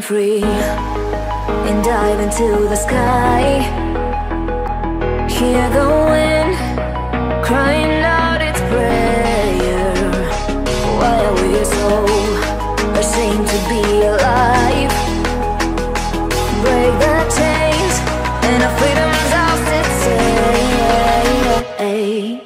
free and dive into the sky. Hear the wind crying out its prayer. Why are we so ashamed to be alive? Break the chains and our freedom's ours to take.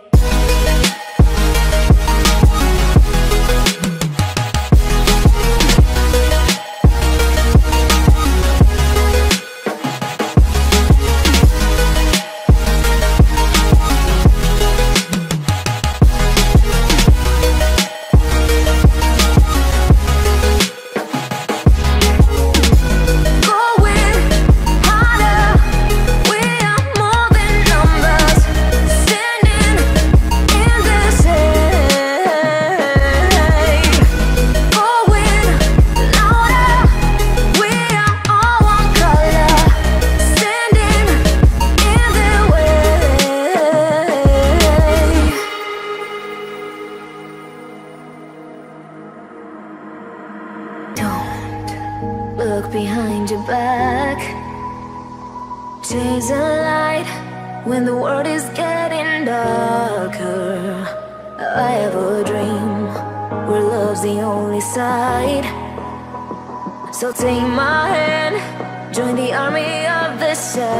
Look behind your back. Chase a light when the world is getting darker. I have a dream where love's the only side. So take my hand, join the army of the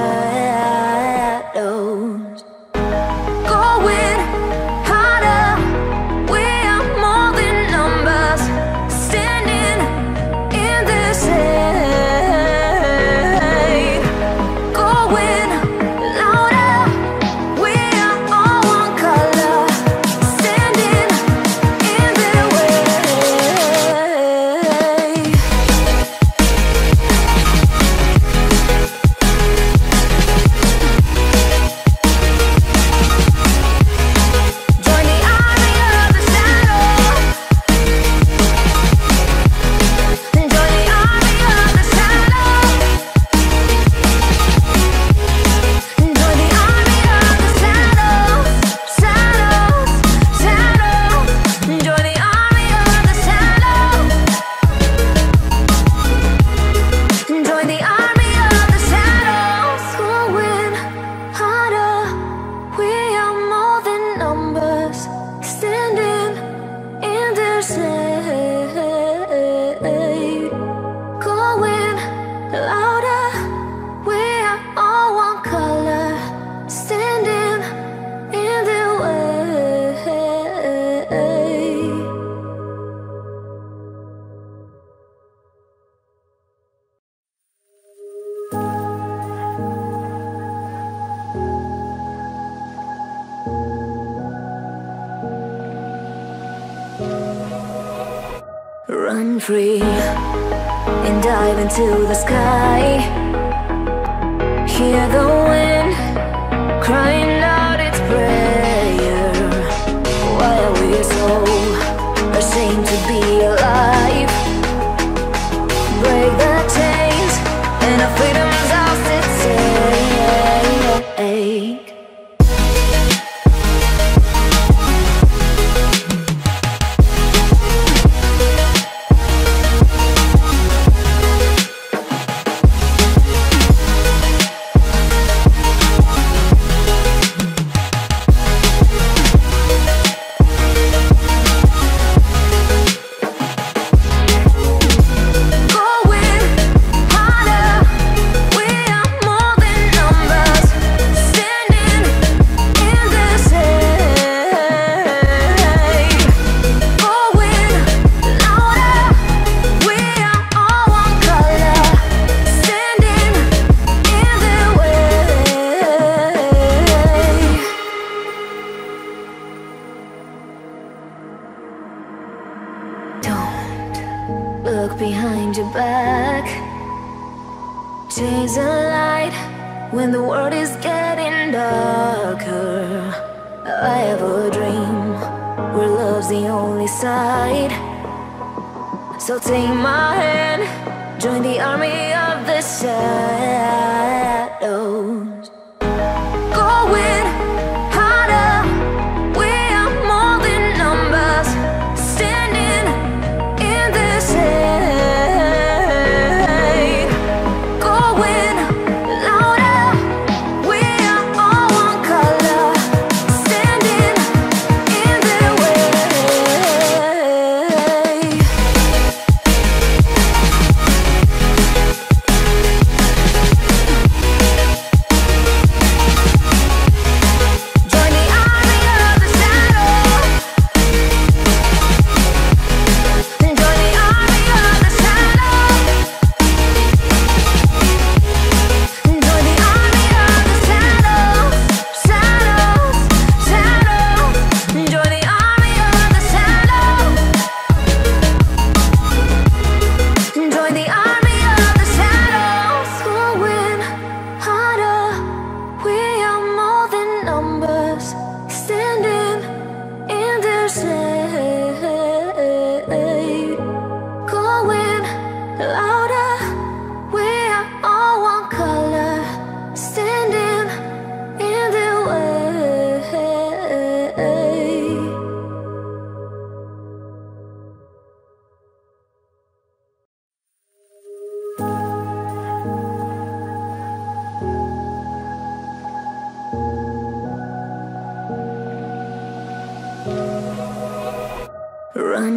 shadows. Going harder, we are more than numbers. Standing in the shade. Going louder, we are all one color. Standing in the way. Join the army of the shadows. Join the army of the shadows. Join the army of the shadows. Shadows, shadows. Join the army of the shadows. Join the army of the shadows. Going harder, we are more than numbers. Standing in their shade. Going louder, we are all one color. Standing in their way. Run free and dive into the sky. Hear the wind crying out its prayer. Why are we so ashamed to be alive? Break the chains and our freedom's ours to take. Going harder, we are more than numbers. Standing in the shade. Going louder, we are all one color. Standing in the way. Don't look behind your back. Chase a light when the world is getting darker. I have a dream where love's the only side. So take my hand, join the army of the shadows. Going harder, we are more than numbers. Standing in the shade.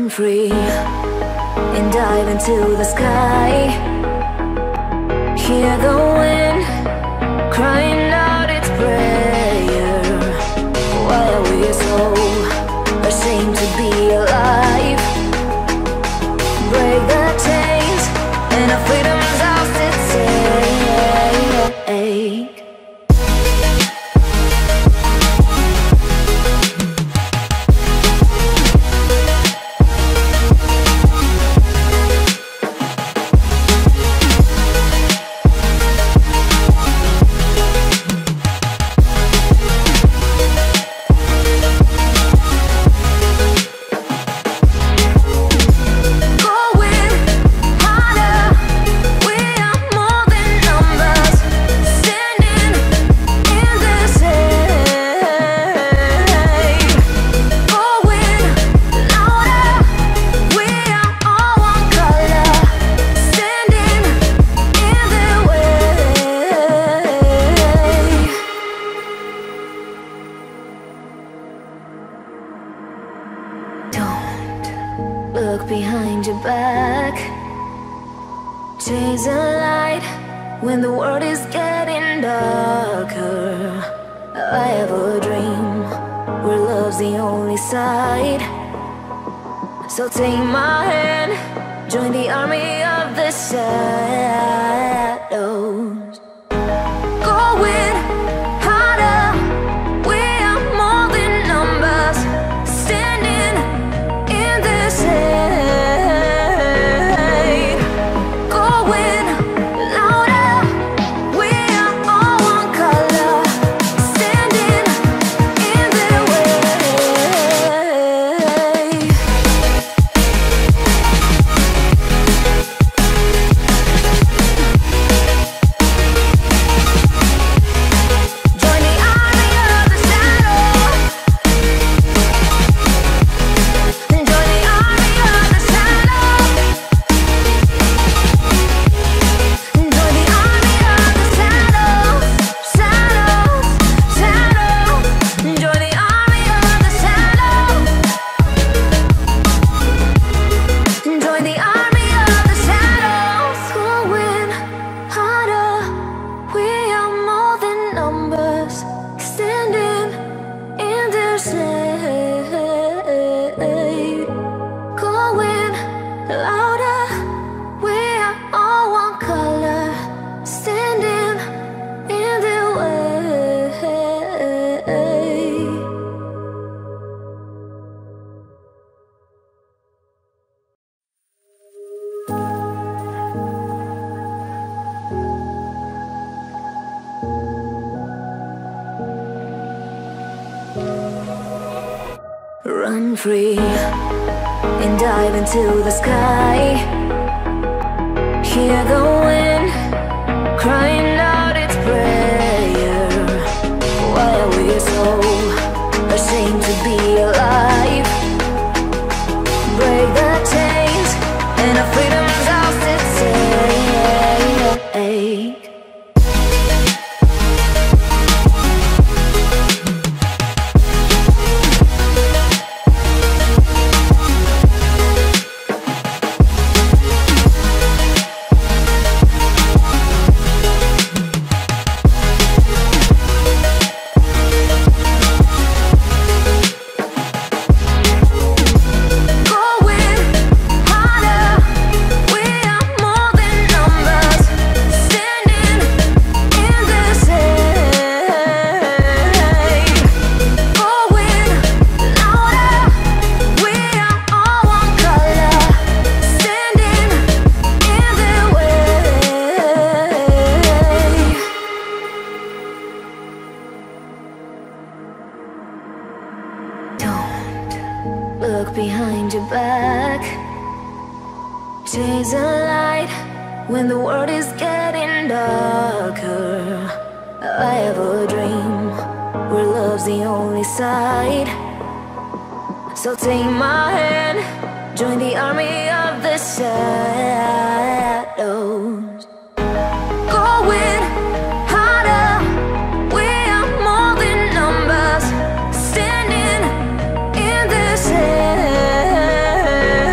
Run free and dive into the sky. Hear the wind crying out its prayer. Why are we so ashamed to be alive? Break the chains and our freedom's ours to take. Look behind your back. Chase a light when the world is getting darker. I have a dream where love's the only side. So take my hand, join the army of the shadows. Going harder, we are more than numbers. Standing in the shade. Going louder, we are all one color. Standing in the way. Join the army of the shadow. Join the army of the shadow. Join the army of the shadows, shadows, shadows. Join the army of the shadows. Join the army of the shadows. Going harder, we are more than numbers. Standing in the shade. Going louder, we are all one color. Standing in the way. Run free and dive into the sky. Hear the wind crying out its prayer. Why are we so ashamed to be alive? Break the chains and our freedom's ours to take. Going harder, we are more than numbers. Standing in the shade. Going louder, we are all one color. Standing in the way. Don't look behind your back. Chase a light when the world is getting darker. I have a dream where love's the only side. So take my hand, join the army of the shadows. Going harder, we are more than numbers. Standing in the shade.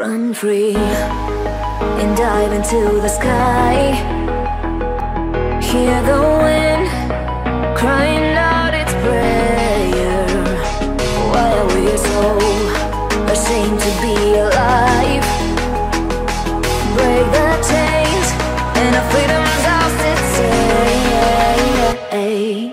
Run free and dive into the sky. Hear the wind crying out its prayer. Why are we so ashamed to be alive? Break the chains and our freedom's ours to take.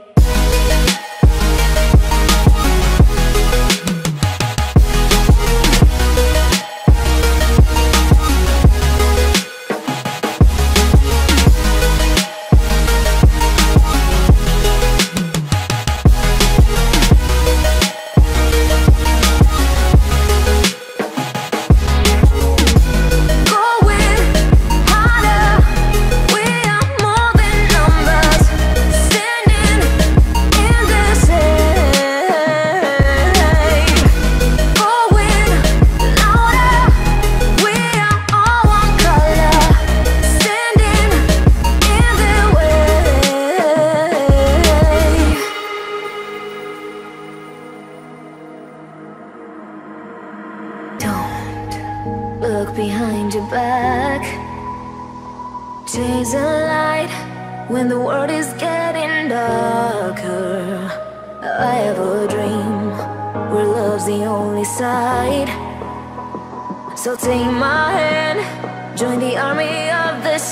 Look behind your back. Chase a light when the world is getting darker. I have a dream where love's the only side. So take my hand, join the army of the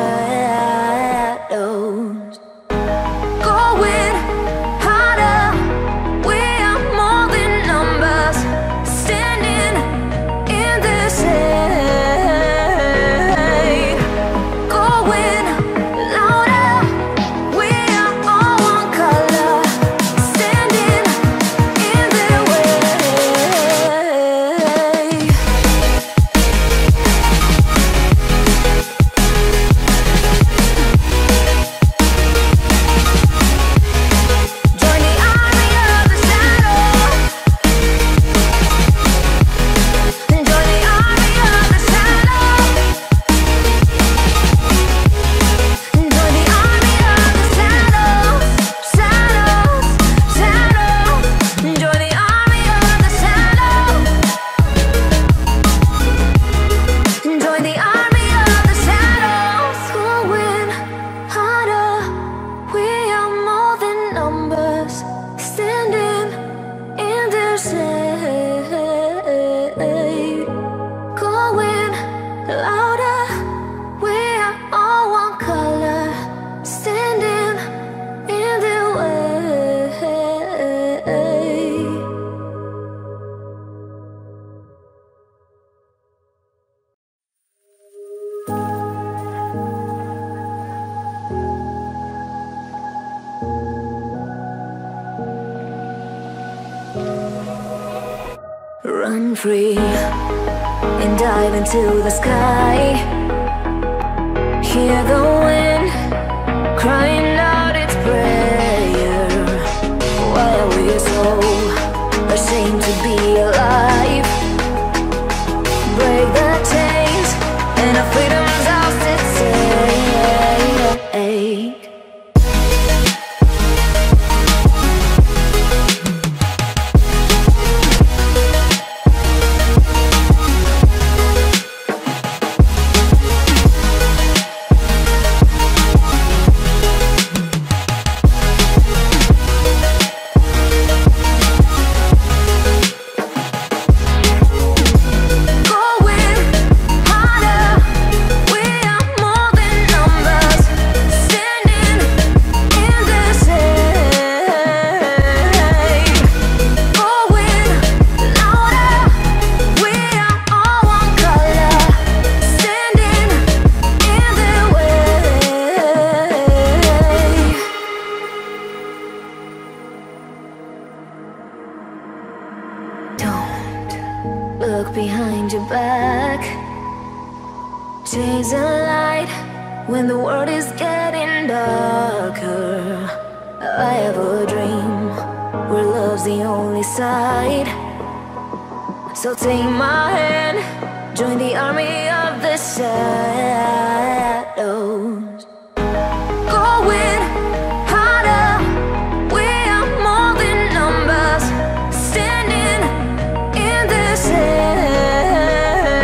shadows. Going harder, we are more than numbers. Standing in this shade. Going louder, we are all one color. Standing in their way. Join the army of the shadows. Join the army of the shadows. Join the army of the shadows. Shadows, shadows. Join the army of the shadows. Join the army of the shadows. Going harder, we are more than numbers. Standing in their shade. Going louder, we are all one color. Standing in their way. Run free and dive into the sky. Hear the wind crying out its prayer. Why are we so ashamed to be alive? Break the chains and our freedom's ours to take. Going harder, we are more than numbers. Standing in the shade. Going louder, we are all one color. Standing in their way. Don't look behind your back. Chase a light when the world is getting darker. I have a dream where love's the only side. So take my hand, join the army of the shadows. Going harder, we are more than numbers. Standing in this shade.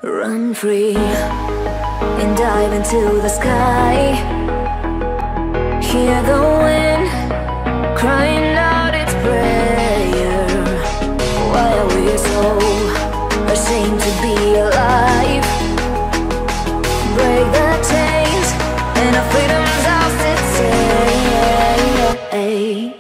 Run free and dive into the sky. Hear the wind crying out its prayer. Why are we so ashamed to be alive? Break the chains and our freedom's ours to take.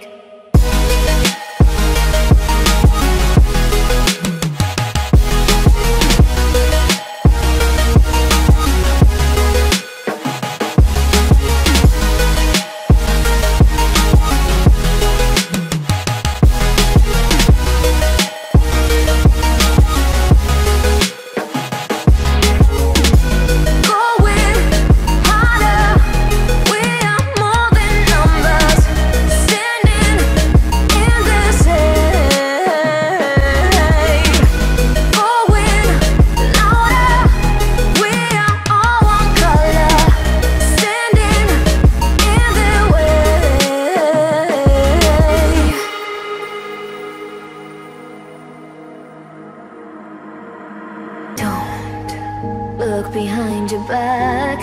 Look behind your back.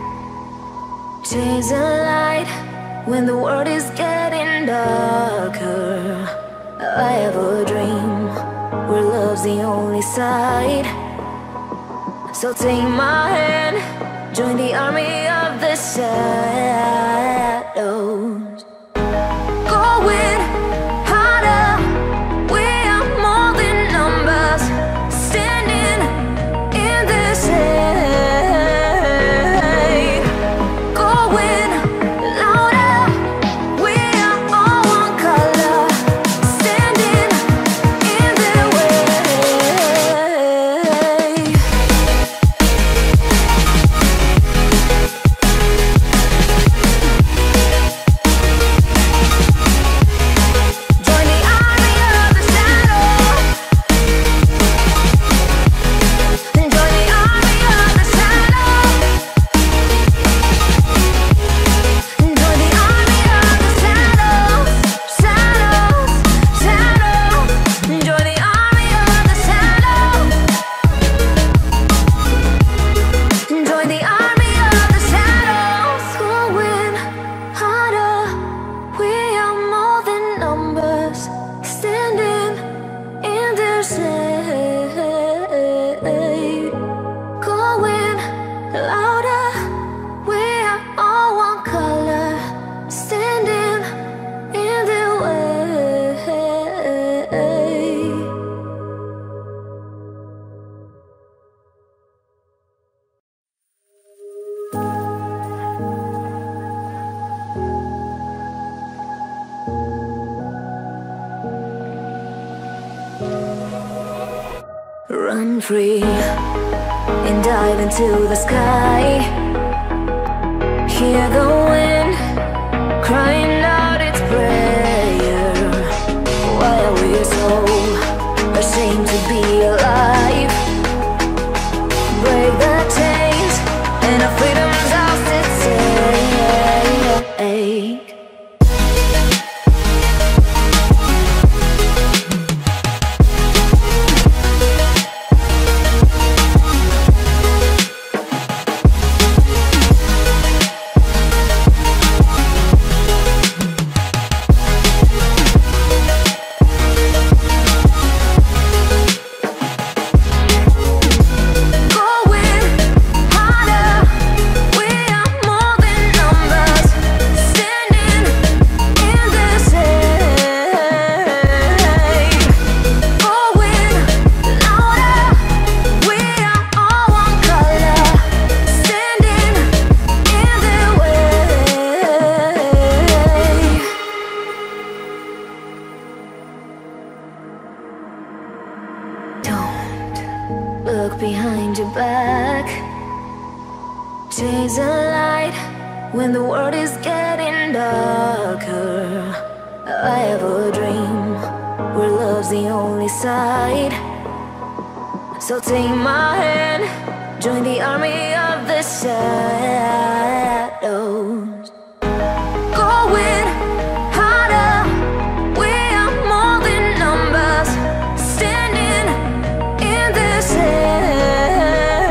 Chase a light when the world is getting darker. I have a dream where love's the only side. So take my hand, join the army of the shadows. Going harder, we are more than numbers. Standing in the shade. Going louder, we are all one color. Standing in the way. Join the army of the shadows. Join the army of the shadows. Join the army of the shadows. Shadows, shadows. Join the army of the shadows. Join the army of the shadows. Going harder, we are more than numbers. Standing in their shade. Going louder, we are all one color. Standing in their way. Run free and dive into the sky. Hear the wind crying out its prayer. Why are we so ashamed to be alive? Break the chains and our freedom's ours to take. Going harder, we are more than numbers. Standing in the shade. Going louder, we are all one color. Standing in the way. Don't look behind your back. Chase a light when the world is getting darker. I have a dream where love's the only side. So take my hand, join the army of the shadows. Going harder, we are more than numbers. Standing in the shade.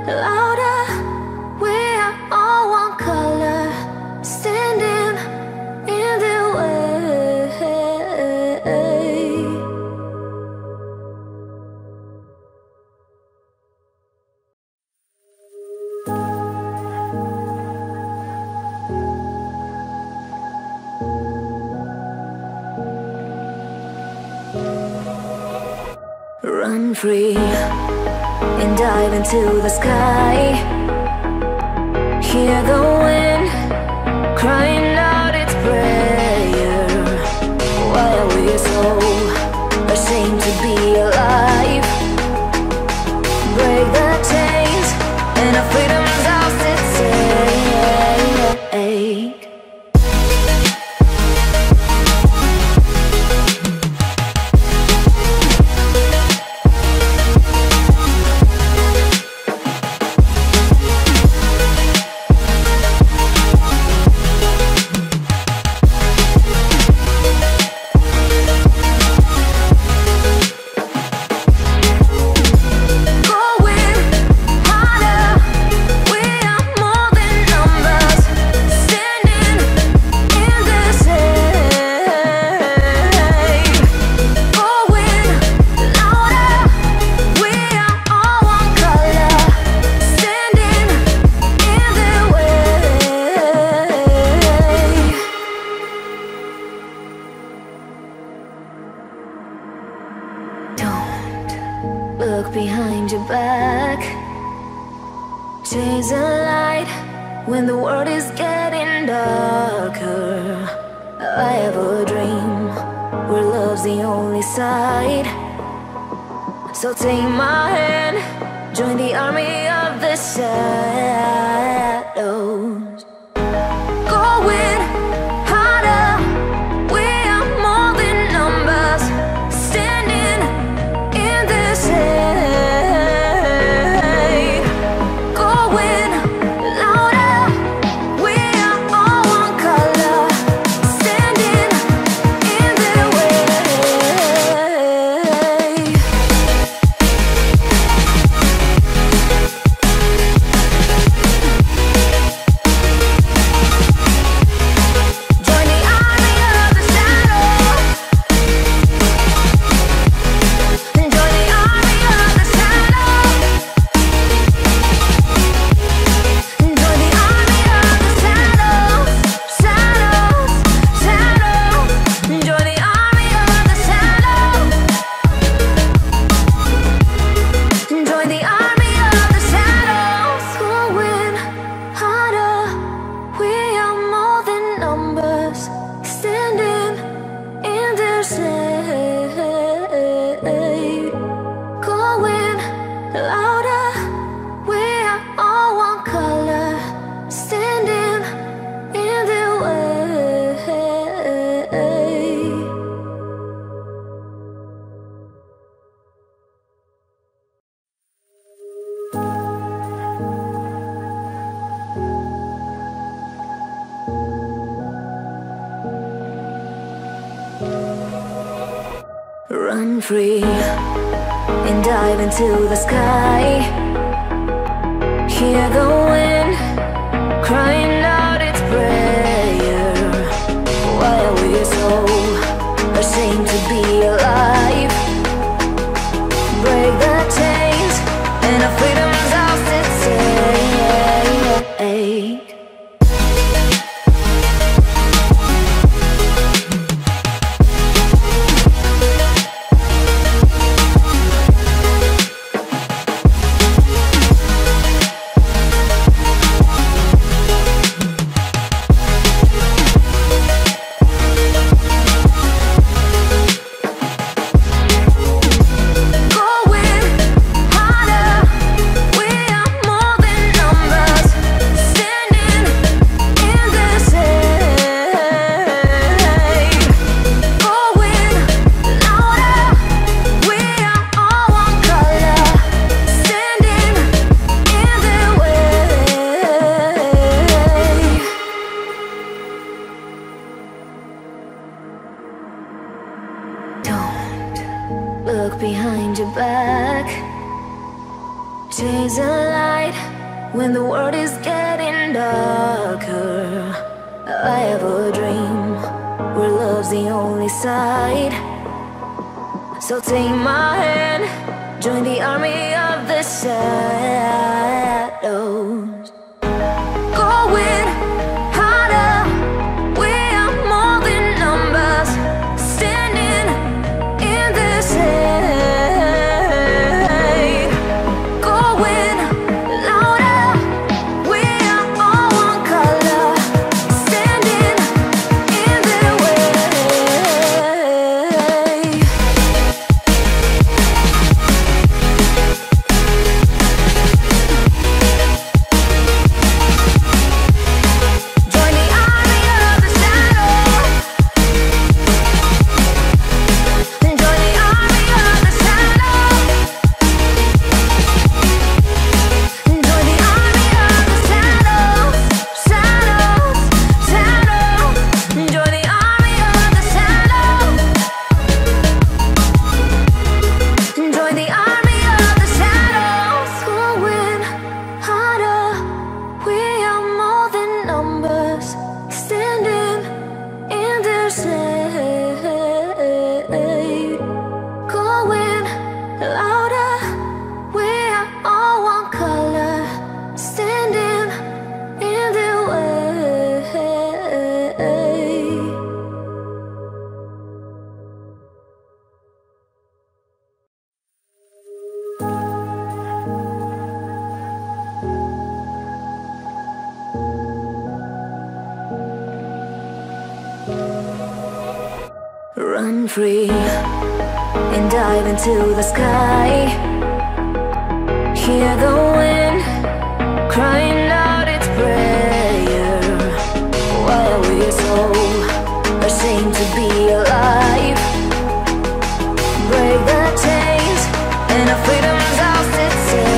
louder. We are all one color, standing in the way. Run free and dive into the sky. Hear the wind crying out its prayer. Why are we so ashamed to be alive? Break the chains and our freedom's ours to take. Look behind your back. Chase a light when the world is getting darker. I have a dream where love's the only side. So take my hand, join the army of the shadows. Going harder, we are more than numbers, standing in this air. Going louder, we are all one color, standing in their way. Join the army of the shadows. Join the army of the shadows. Join the army of the shadows. Shadows, shadows. Join the army of the shadows. Join the army of the shadows. Going harder, we are more than numbers, standing in their shade. Going louder, we are all one color, standing in their way. Run free and dive into the sky. Hear the wind crying out its prayer. Why are we so ashamed to be alive? Break the chains and our freedom's ours to take. light when the world is getting darker. I have a dream where love's the only side. So take my hand, join the army of the shadows. Going harder, we are more than numbers, standing in the shade. Going louder, we are all one color, standing in the way. Join the army of the shadows. Join the army of the shadows. Join the army of the shadows. Shadows, shadows. Join the army of the shadows. Join the army of the shadows. Going harder, we are more than numbers, standing in their shade. Going louder, we are all one color, standing in their way. Run free and dive into the sky. Hear the wind crying out its prayer. Why are we so ashamed to be alive? Break the chains and our freedom's ours to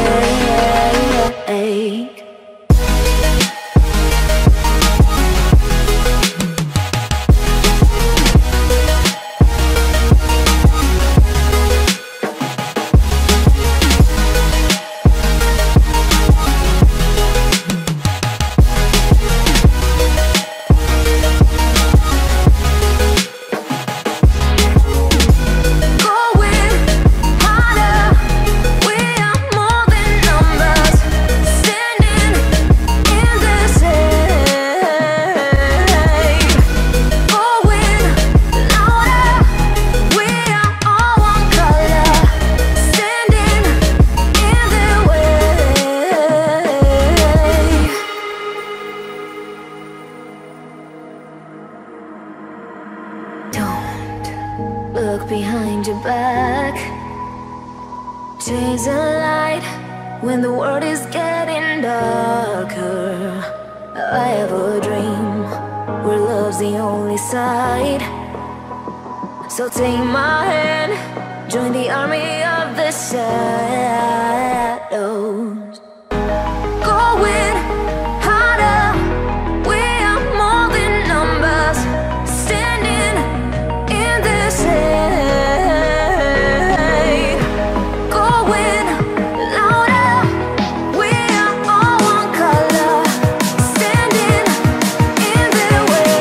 take. Going harder, we are more than numbers, standing in the shade. Going louder, we are all one color, standing in the way. Don't look behind your back. Chase a light when the world is getting darker. I have a dream where love's the only side. So take my hand, join the army of the shadows. Going harder, we are more than numbers, standing in the shade. Going louder, we are all one color, standing in the way.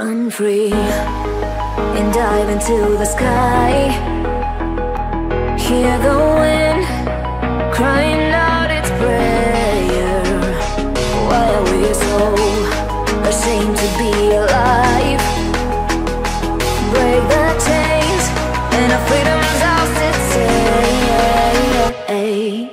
Run free and dive into the sky. Hear the wind crying out its prayer. Why are we so ashamed to be alive? Break the chains and our freedom's ours to take.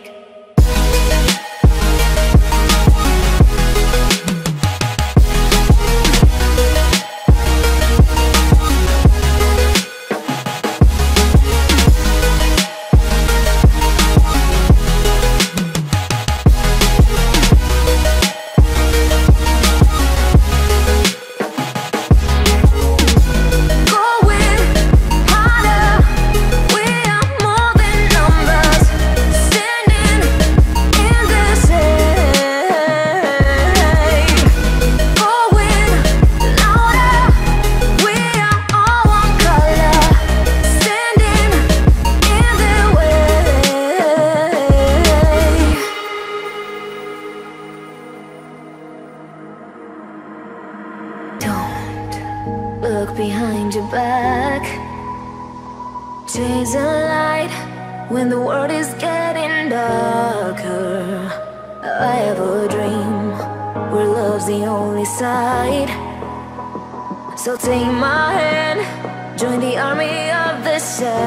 Look behind your back. Chase a light when the world is getting darker. I have a dream where love's the only side. So take my hand, join the army of the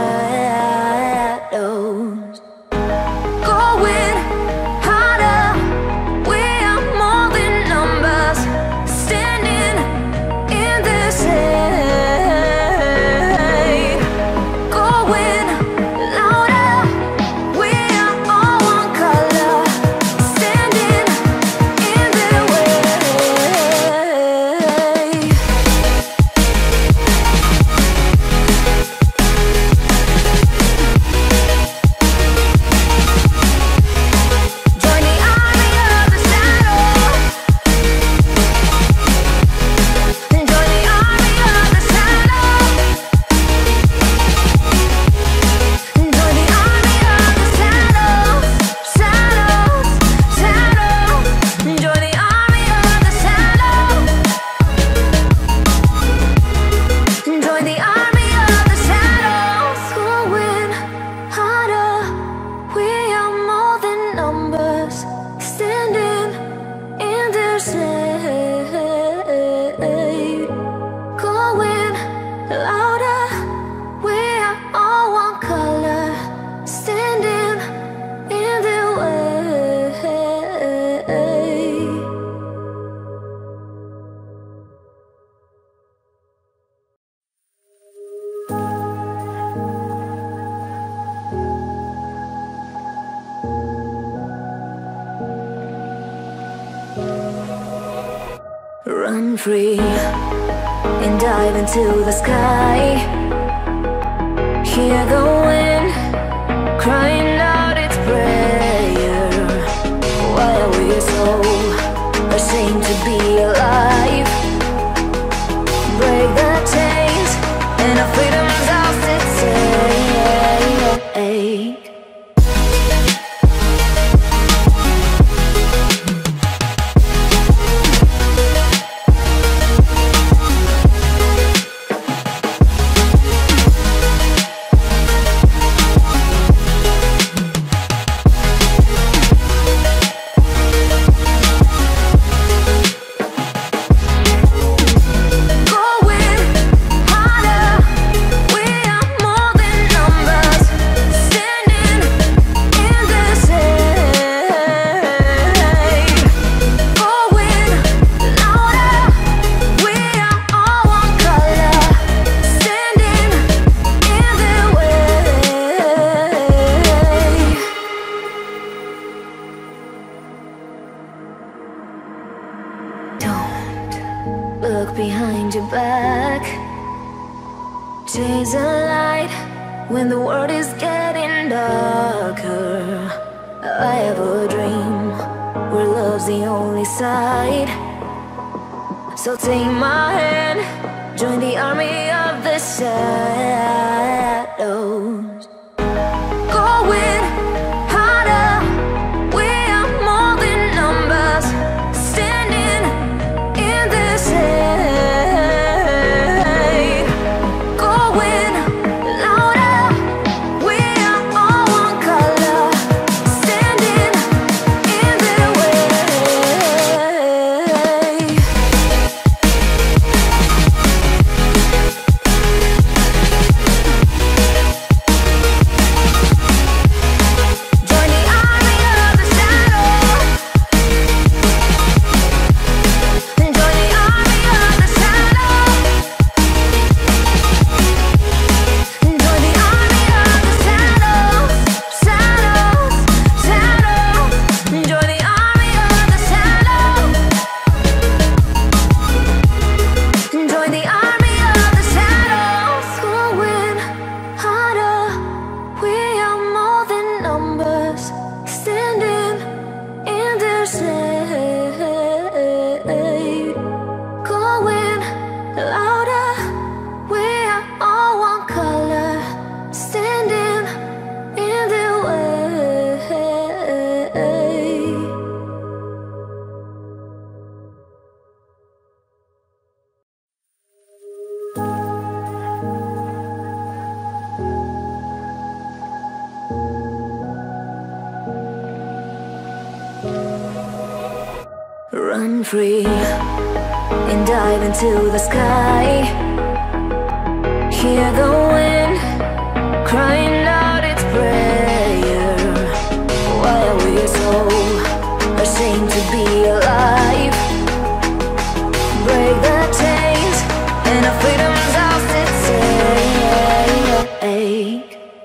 shadows. Going harder, we are more than numbers. Standing in this air, going louder. We are all one color, standing in their way. Join the army of the shadows. Join the army of the shadows. Join the army of the shadows. Shadows, shadows. Join the army of the shadows. Join the army of the shadows. Going harder, we are more than numbers. Standing in their shade. Going louder, we are all one color. Standing in their way. Run free and dive into the sky. Hear the wind crying out its prayer. Why are we so ashamed to be alive? Break the chains and our freedom's ours to take. Going harder, we are more than numbers. Standing in this air. Going louder, we are all one color. Standing in their way. Don't look behind your back. Chase a light when the world is getting darker. I have a dream where love's the only side. So take my hand, join the army of the shadows. Going harder, we are more than numbers. Standing in this air. Run free and dive into the sky. Hear the wind crying out its prayer. Why are we so ashamed to be alive? Break the chains and our freedom's ours to take.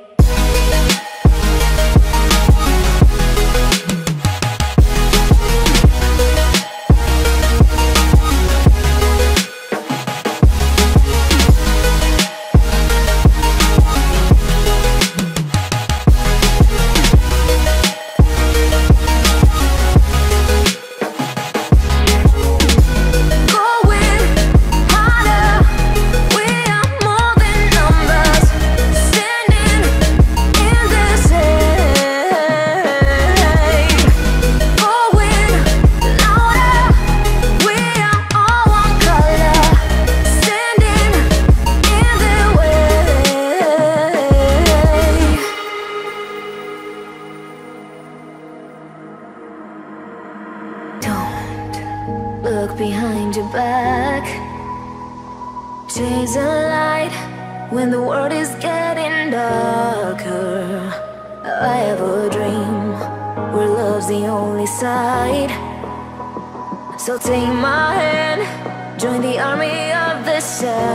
Look behind your back. Chase a light when the world is getting darker. I have a dream where love's the only side. So take my hand, join the army of the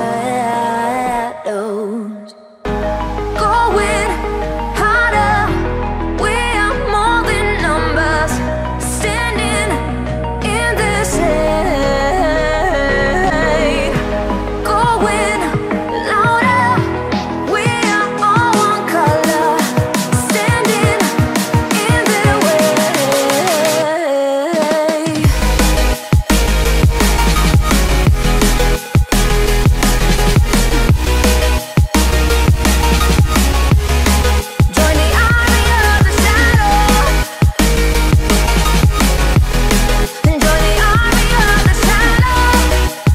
shadows. Going harder, we are more than numbers. Standing in this hate. Going louder, we are all one color. Standing in their way. Join the army of the shadows. Join the army of the shadows.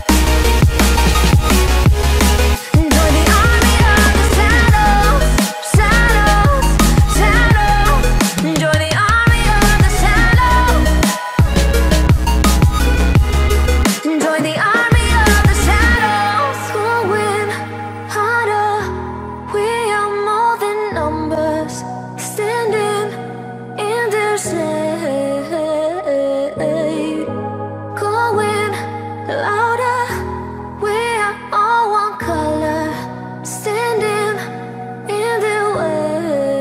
Join the army of the shadows. Shadows, shadows. Join the army of the shadows. Join the army of the shadows. Going harder, we are more than numbers. Standing in their shade. Going louder, we are all one color. Standing in their way.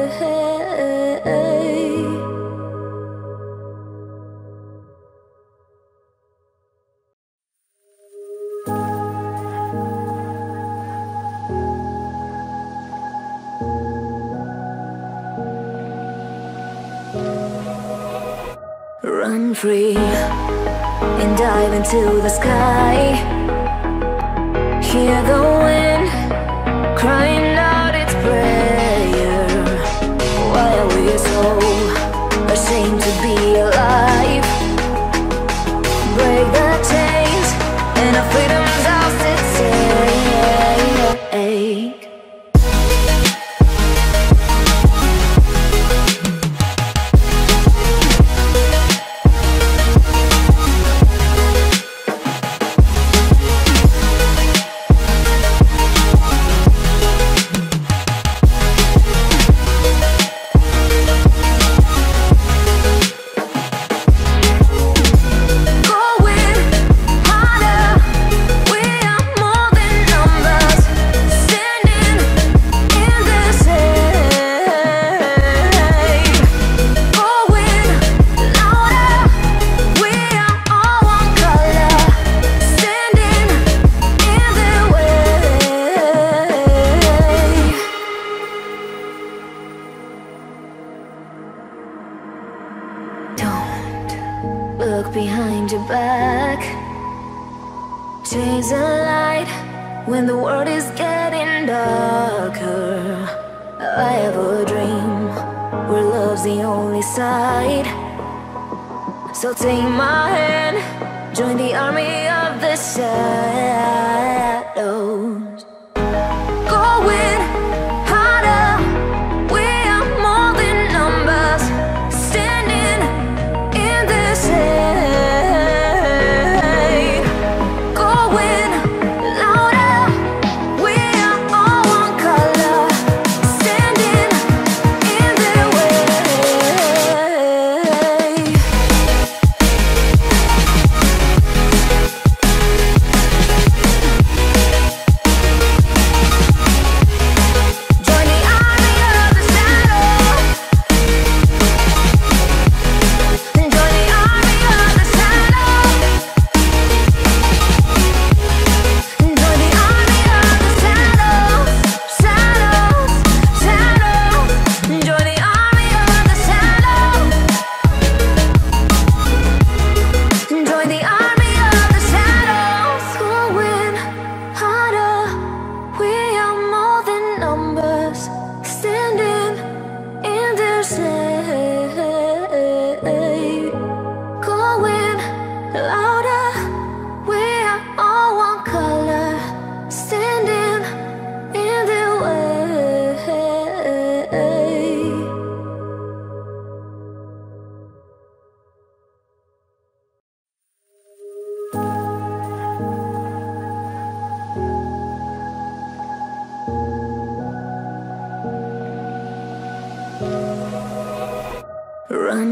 Run free and dive into the sky. Hear the wind crying out its prayer. Why are we so ashamed to be alive? Break the chains and our freedom's ours to take. Going harder, we are more than numbers. Standing in this hate. Going louder, we are all one color. Standing in their way. Don't look behind your back. Chase a light when the world is getting darker. I have a dream where love's the only side. So take my hand, join the army of the shadows. Going harder, we are more than numbers. Standing in this hate.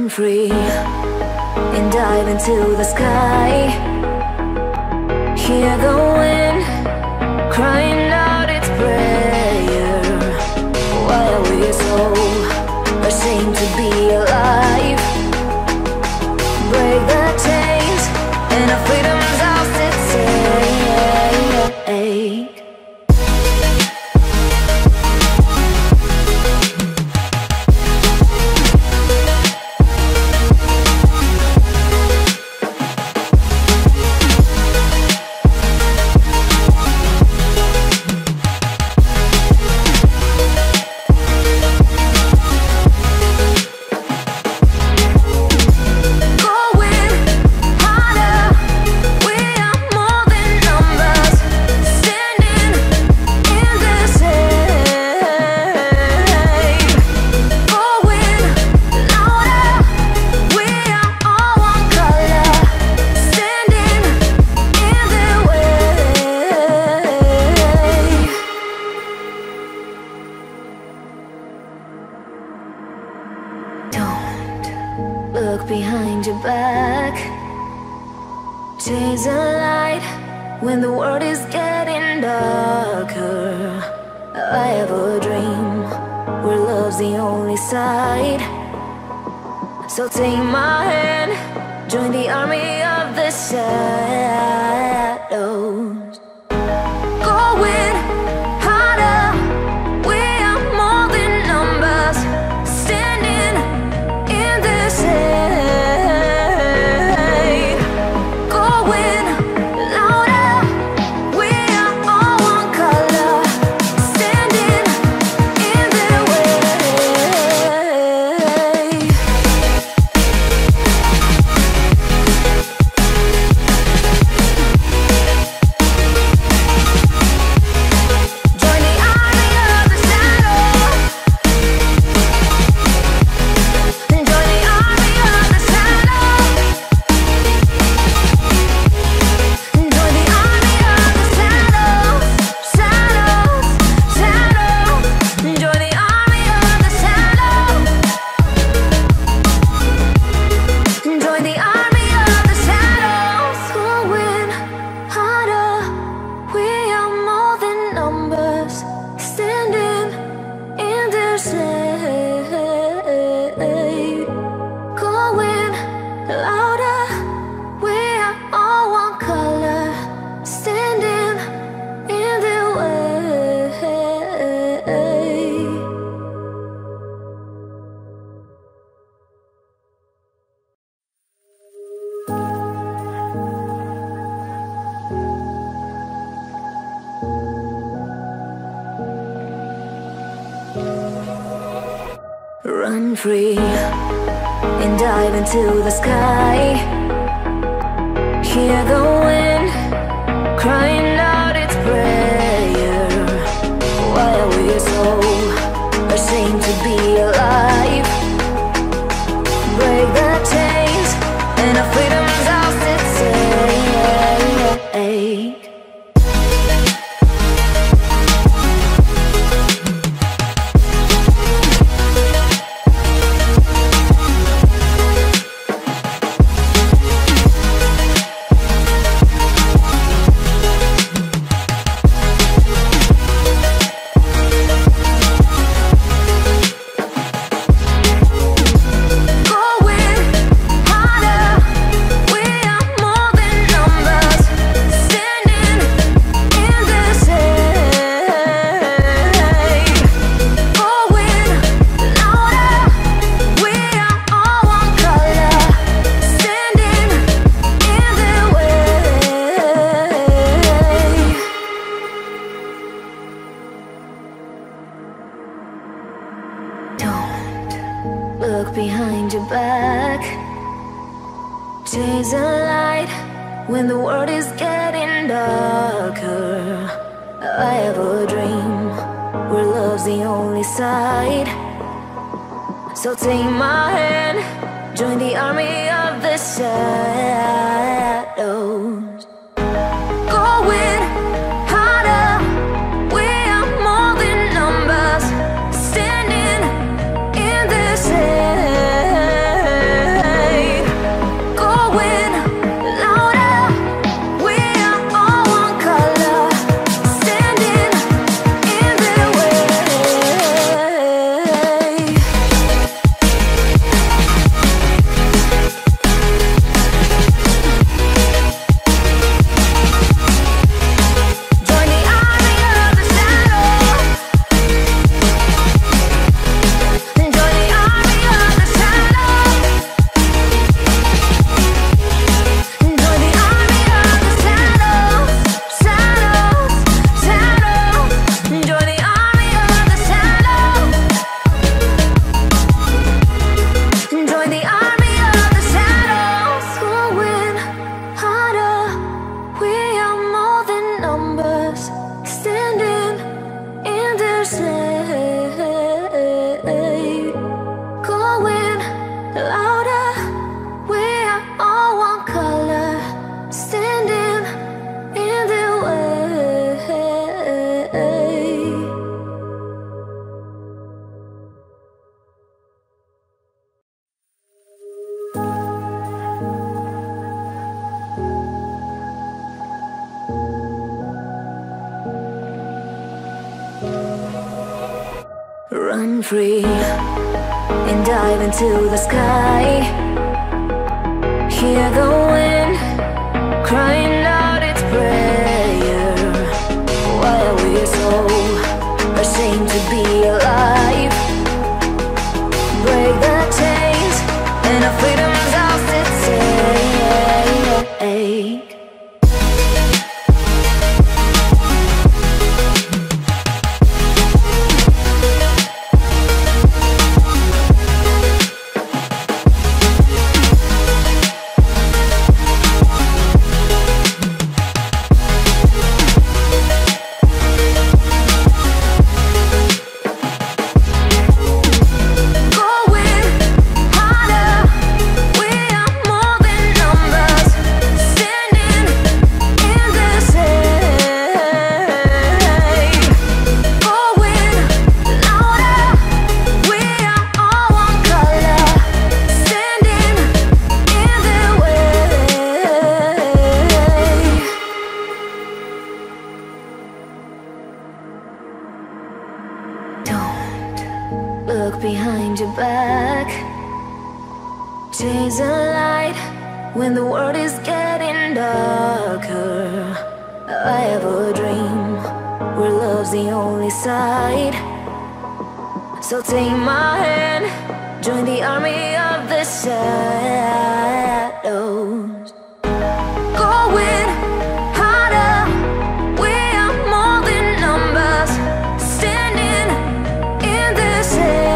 Run free and dive into the sky. Hear the wind crying out its prayer. Why are we so ashamed to be alive? Break the chains and our freedom's ours to take. Look behind your back. Chase a light when the world is getting darker. I have a dream where love's the only side. So take my hand, join the army of the shadows. Going harder, we are more than numbers. Standing in the shade. Going louder, we are all one color. Standing in the way. Join the army of the shadows. Join the army of the shadows. Join the army of the shadows. Shadows, shadows. Join the army of the shadows. Join the army of the shadows. Going harder, we are more than numbers. Standing in the shade. Going louder, we are all one color. Standing in the way. Run free and dive into the sky. Hear the wind crying out its prayer. Why are we so ashamed to be alive? Break the chains and our freedom's ours to take. Going harder, we are more than numbers. Standing in the shade. Going louder, we are all one color. Standing in the way. Don't look behind your back. Chase a light when the world is getting darker. I have a dream where love's the only side. So take my hand, join the army of the shadows. Going harder, we are more than numbers. Standing in the shade. Run free and dive into the sky. Hear the wind crying out its prayer. Why are we so ashamed to be alive? Break the chains and our freedom's ours to take. Look behind your back. Chase a light when the world is getting darker. I have a dream where love's the only side. So take my hand, join the army of the shadows. Going harder, we are more than numbers. Standing in this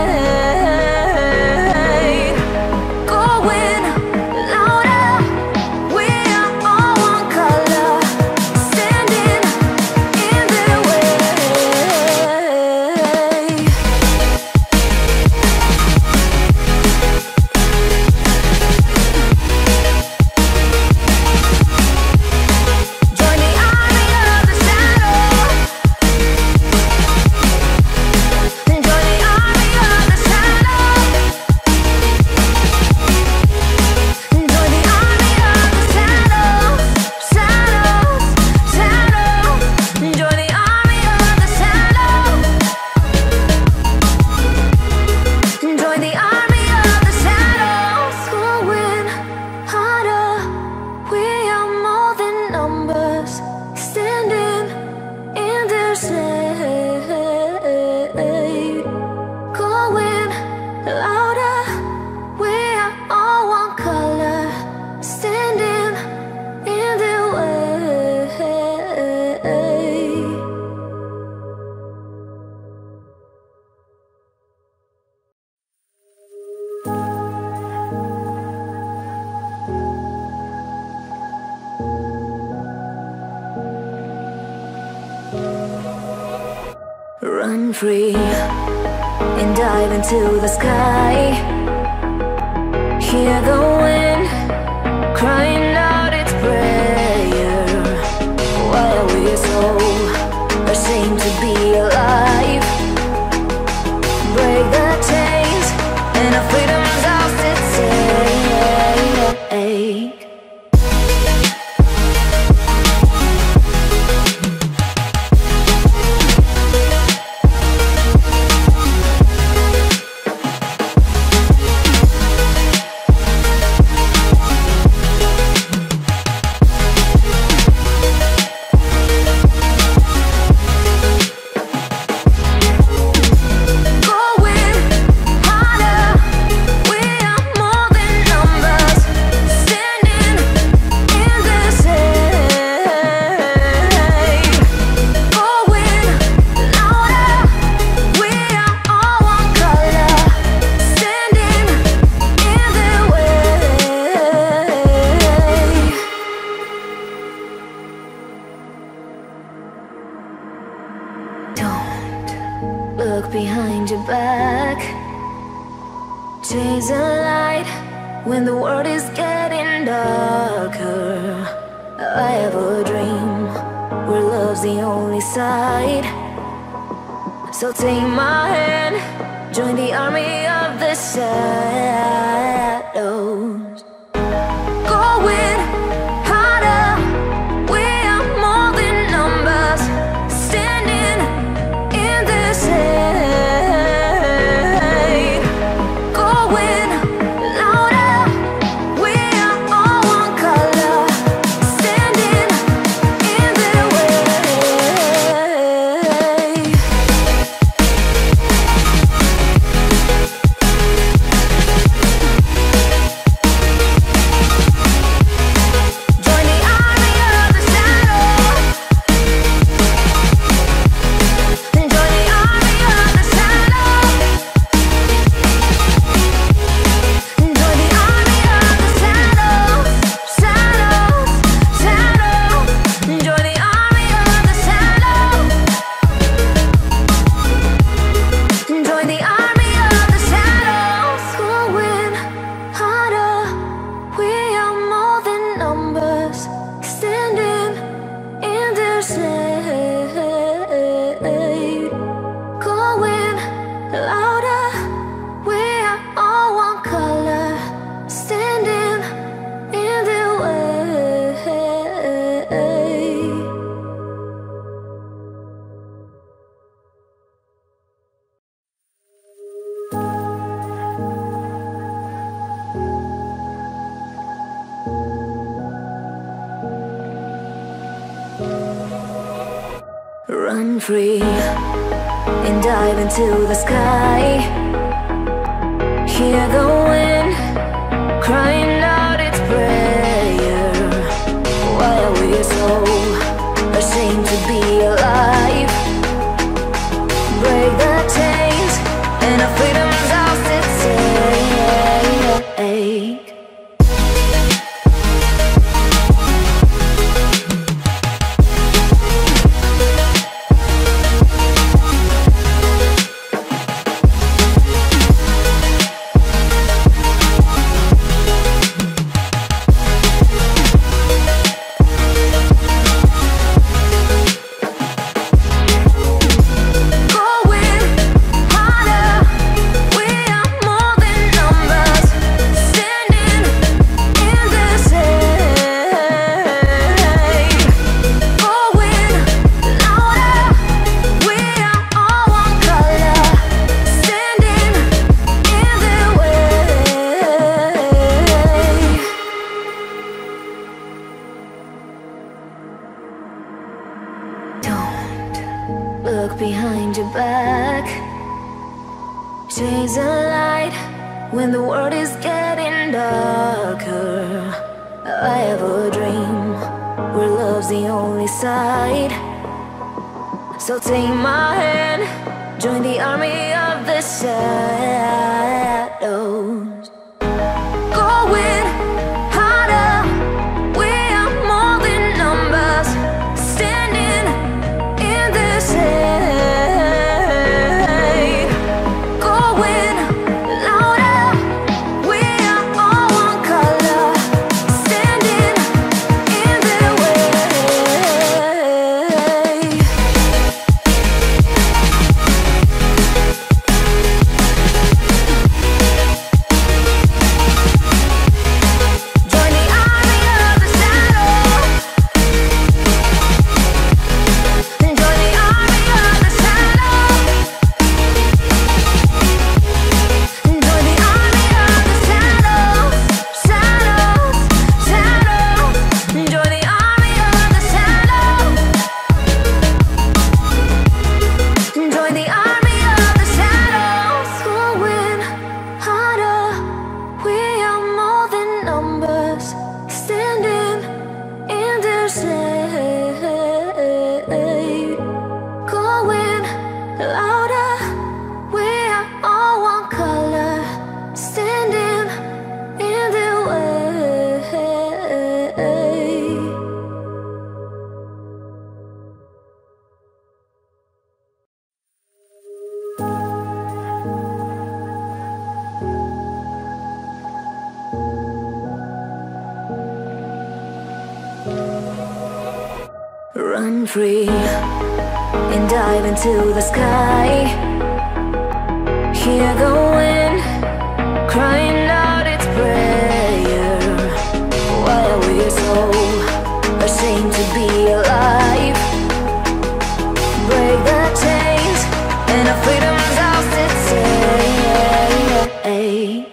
air, going louder. We are all one color, standing in their way. Join the army of the shadow. Join the army of the shadow. Join the army of the shadows, shadows, shadows. Join the army of the shadows. Join the army of the shadows. Going harder, we are more than numbers. Standing in their shade. Going louder, we are all one color. Standing in their way. Run free and dive into the sky. Hear the wind crying out its prayer. Why are we so ashamed to be alive? Break the chains and our freedom's ours to take. Going harder, we are more than numbers. Standing in this air. Going louder, we are all one color. Standing in their way. Don't look behind your back. Chase a light when the world is getting darker. I have a dream where love's the only side. So take my hand, join the army of the shadows. Going harder, we are more than numbers. Standing in this air. Run free and dive into the sky. Hear the wind crying out its prayer. Why are we so ashamed to be alive? Break the chains and our freedom's ours to take. Look behind your back. Chase a light when the world is getting darker. I have a dream where love's the only side. So take my hand, join the army of the shadows. Going harder, we are more than numbers. Standing in this shade. Going louder, we are all one color. Standing in their way. Join the army of the shadow. Join the army of the shadow. Join the army of the shadows, shadows, shadows. Join the army of the shadows. Join the army of the shadows. Going harder, we are more than numbers. Standing in their shade. Going louder, we are all one color. Standing in their way. Run free and dive into the sky. Hear the wind crying out its prayer. Why are we so ashamed to be alive? Break the chains and our freedom's ours to take.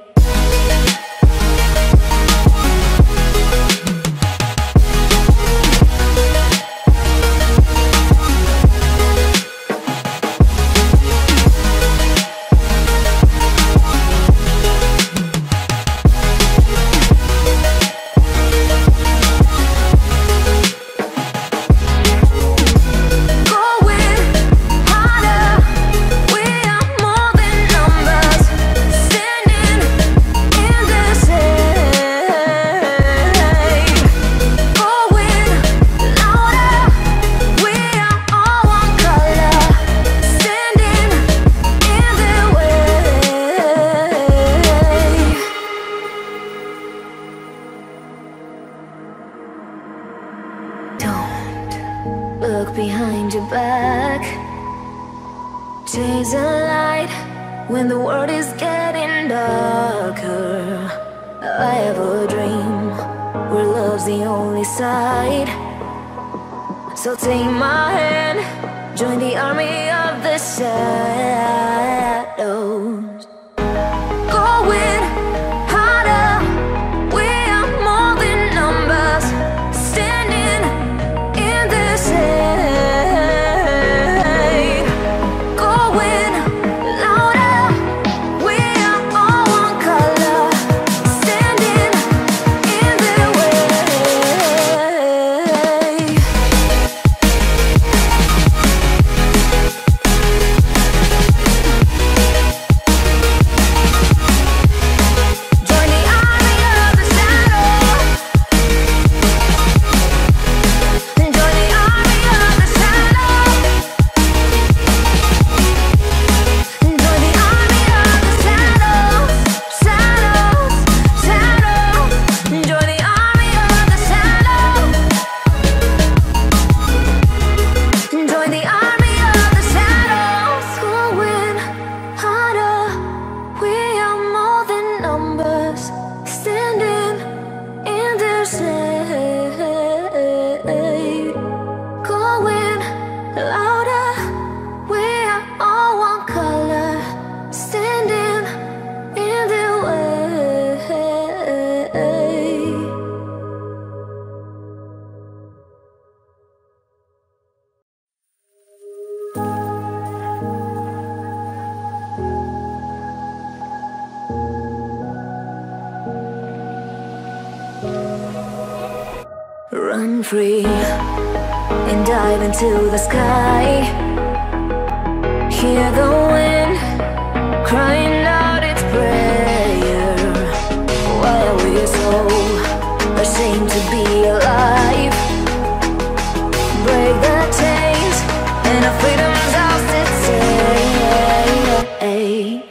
Going harder, we are more than numbers. Standing in the shade. Going louder, we are all one color. Standing in their way. Don't look behind your back. Chase a light when the world is getting darker. I have a dream where love's the only side. So take my hand, join the army of the shadows. Going harder, we are more than numbers. Standing in this shade. Run free and dive into the sky. Hear the wind crying out its prayer. Why are we so ashamed to be alive? Break the chains and our freedom's ours to take.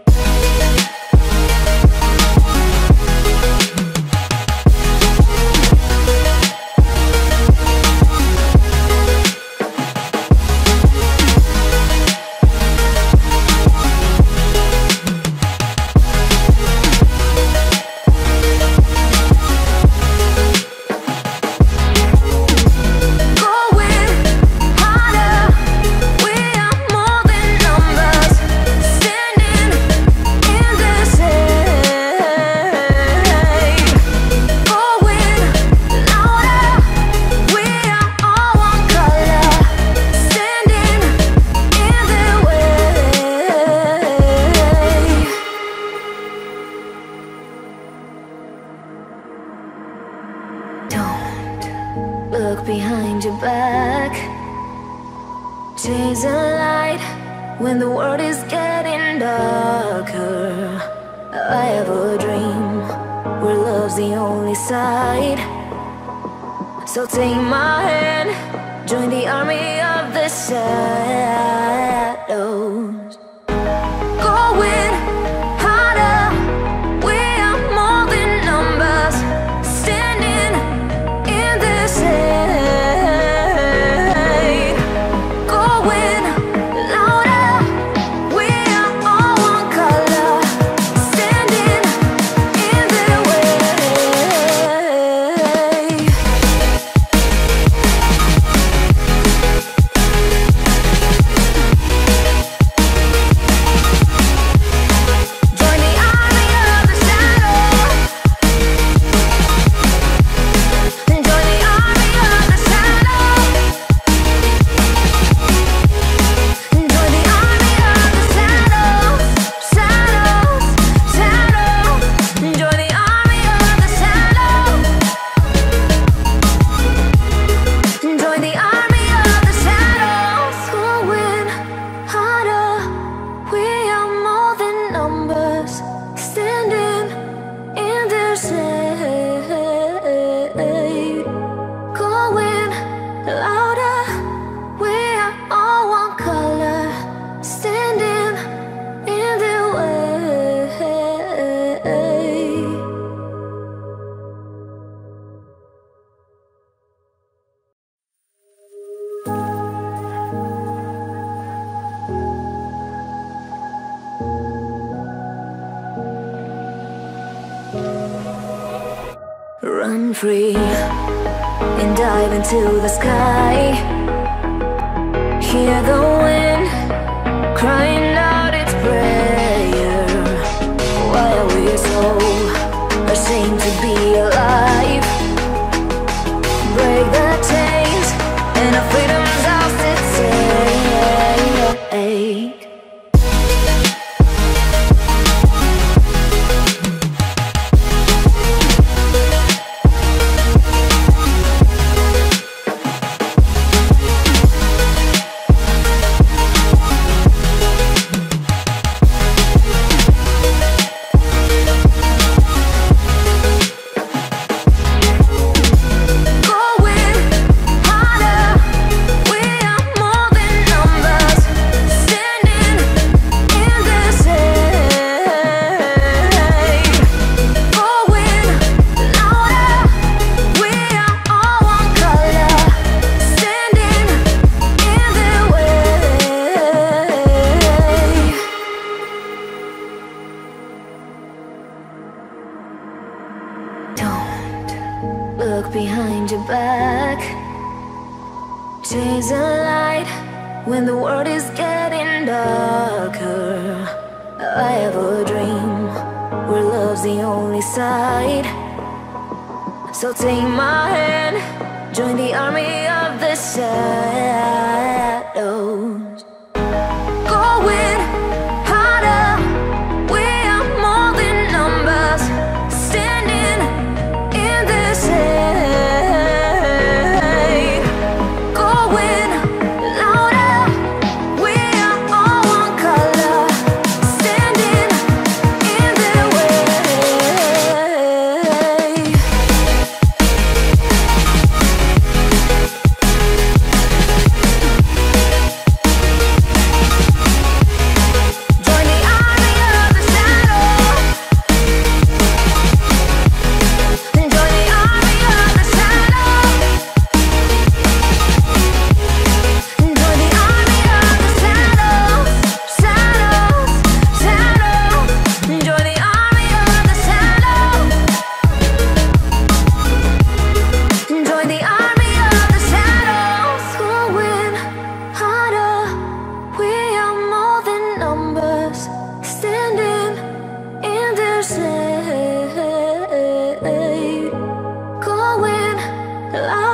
Look behind your back. Chase a light when the world is getting darker. I have a dream where love's the only side. So take my hand, join the army of the shadows. Going harder, we are more than numbers. Standing in the shade. Going louder, we are all one color. Standing in the way. Join the army of the shadows. Join the army of the shadows. Join the army of the shadows. Shadows, shadows. Join the army of the shadows. Join the army of the shadows. Going harder, we are more than numbers. Standing in the shade. Going louder, we are all one color. Standing in the way. Run free and dive into the sky. Hear the wind crying out its prayer. Why are we so ashamed to be alive? Break the chains and our freedom's ours to take. Going harder, we are more than numbers. Standing in the shade. Going louder, we are all one color. Standing in the way. Don't look behind your back. Chase a light when the world is getting darker. I have a dream where love's the only side. So take my hand, join the army of the shadows. Going harder, we are more than numbers. Standing in the shade. alive.